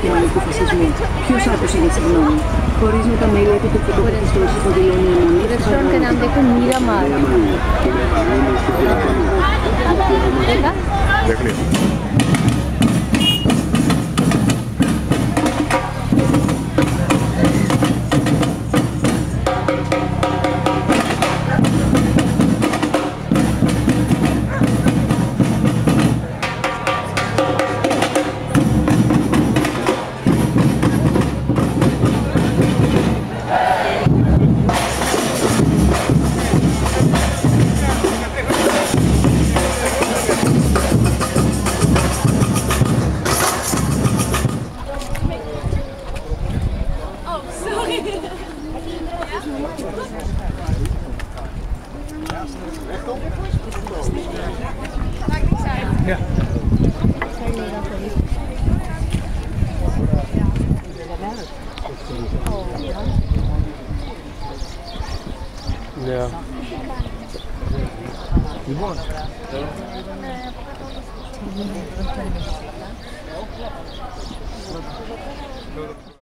αντικειμενικού φασισμού. Ποιος άκουσε για συγγνώμη. Χωρίς με τα μέλη του φωτοκοπιστός υποδηλώνει η αιμονή. Persone che ne hanno detto mira male. Ja. Ja. Λοιπόν.